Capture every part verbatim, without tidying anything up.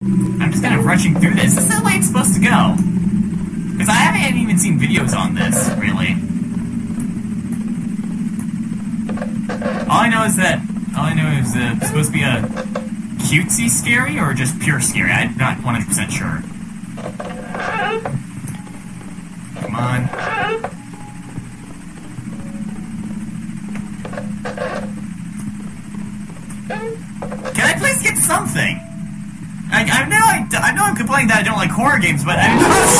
I'm just kind of rushing through this. This is the way it's supposed to go. Because I haven't even seen videos on this, really. All I know is that... All I know is uh, it's supposed to be a cutesy scary or just pure scary. I'm not one hundred percent sure. Come on. Can I please get something? I, I know I, I know I'm complaining that I don't like horror games, but I...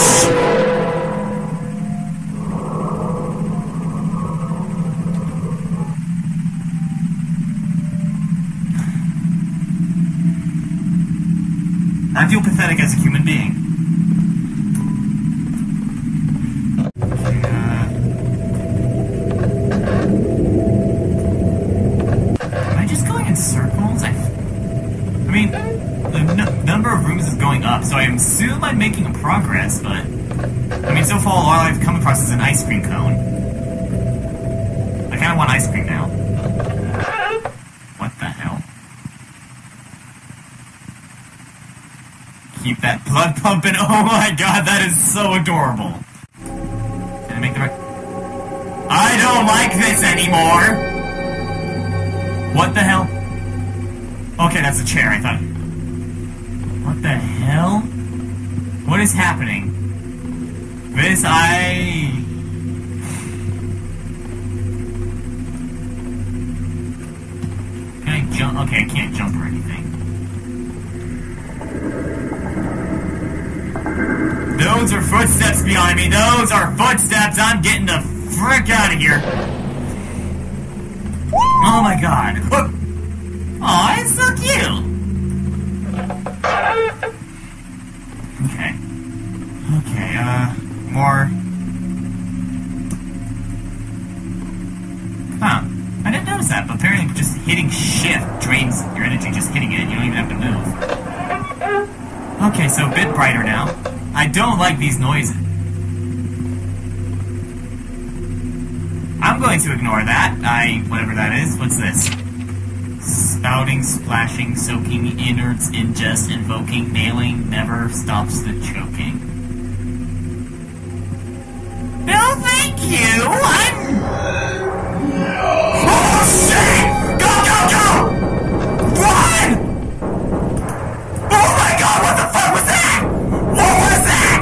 I feel pathetic as a human being. Okay, uh... Am I just going in circles? I... I mean... The n number of rooms is going up, so I assume I'm making progress, but... I mean, so far, all I've come across is an ice cream cone. I kinda want ice cream now. What the hell? Keep that blood pumping. Oh my god, that is so adorable. Can I make the right... I don't like this anymore! What the hell? Okay, that's a chair, I thought... What the hell? What is happening? This, I... Can I jump? Okay, I can't jump or anything. Those are footsteps behind me. Those are footsteps. I'm getting the frick out of here. Oh my god. Aw, it's so cute. Okay. Okay, uh, more... Huh. I didn't notice that, but apparently just hitting shift drains your energy, just hitting it, you don't even have to move. Okay, so a bit brighter now. I don't like these noises. I'm going to ignore that. I... whatever that is. What's this? Spouting, splashing, soaking, innards, ingest, invoking, nailing, never stops the choking. No, thank you! I'm... Oh, shit! Go, go, go! Run! Oh my god, what the fuck was that? What was that?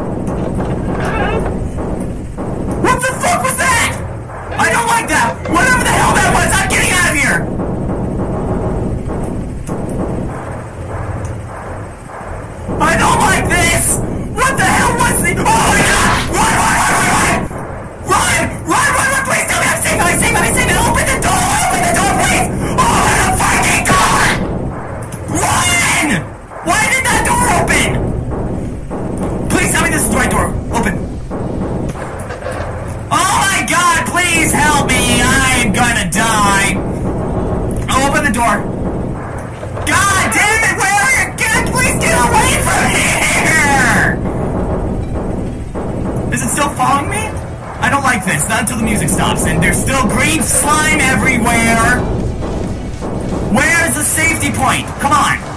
What the fuck was that? I don't like that! Whatever the hell that was, I'm getting out of here! I don't like this! What the hell was the... Oh my god! Run, run, run, run, run! Run! Run, run, run! Please tell me I'm safe! I'm safe! I'm safe! Open the door! Open the door, please! Open the fucking door! Run! Why did that door open? Please tell me this is the right door. Open. Oh my god! Please help me! I'm gonna die! Open the door. God damn it! Where are you? God, please get away from here! Is it still following me? I don't like this. Not until the music stops. And there's still green slime everywhere! Where's the safety point? Come on!